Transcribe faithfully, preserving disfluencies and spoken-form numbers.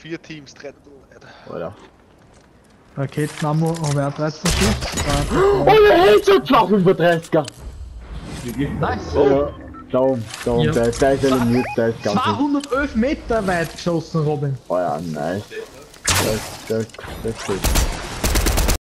vier Teams trennen. Oder? Raketenammo, haben wir auch dreizehn Schuss. Oh, der Headshot zweihundertdreißiger! Nice! Ja, Daumen, Daumen, Ja. der, der ist eliminiert, der ist ganz gut. zweihundertelf Meter weit geschossen, Robin. Oh ja, nice. Das, das, das ist gut.